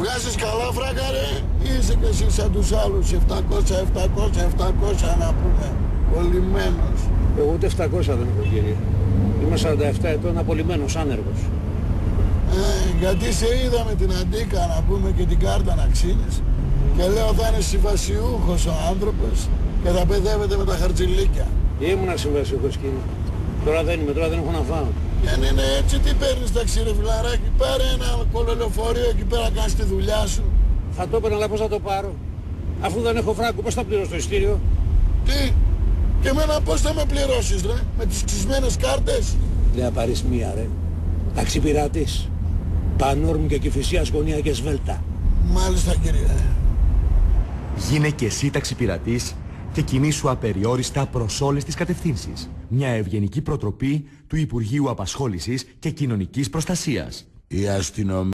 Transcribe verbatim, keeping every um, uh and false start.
Βγάζεις καλά φράγκα ρε, ή είσαι και εσύ σαν τους άλλους επτακόσια, επτακόσια, επτακόσια να πούμε, κολλημένος. Εγώ ούτε επτακόσια δεν έχω κύριε. Είμαι σαράντα επτά ετών απολυμμένος άνεργος. Ε, γιατί σε είδα με την Αντίκα να πούμε και την κάρτα να ξύνεις και λέω θα είναι συμβασιούχος ο άνθρωπος και θα παιδεύεται με τα χαρτζηλίκια. Ήμουνα συμβασιούχος κύριε. Τώρα δεν είμαι, τώρα δεν έχω να φάω. Και αν είναι έτσι τι παίρνεις ταξί ρε φιλαράκι, πάρε ένα κολολεωφορείο εκεί πέρα κάνεις τη δουλειά σου. Θα το έπαιρνα αλλά πώς θα το πάρω. Αφού δεν έχω φράγκο πώς θα πληρώσω το ειστήριο. Τι, και εμένα πώς θα με πληρώσεις ρε, με τις ξυσμένες κάρτες. Δεν θα πάρεις μία ρε. Ταξιπειρατής. Πανόρμου και Κηφισίας γωνία και σβέλτα. Μάλιστα κύριε. Γίνε και εσύ ταξιπειρατής και κινήσου απεριόριστα προς όλες τις κατευθύνσεις. Μια ευγενική προτροπή του Υπουργείου Απασχόλησης και Κοινωνικής Προστασίας. Η αστυνομία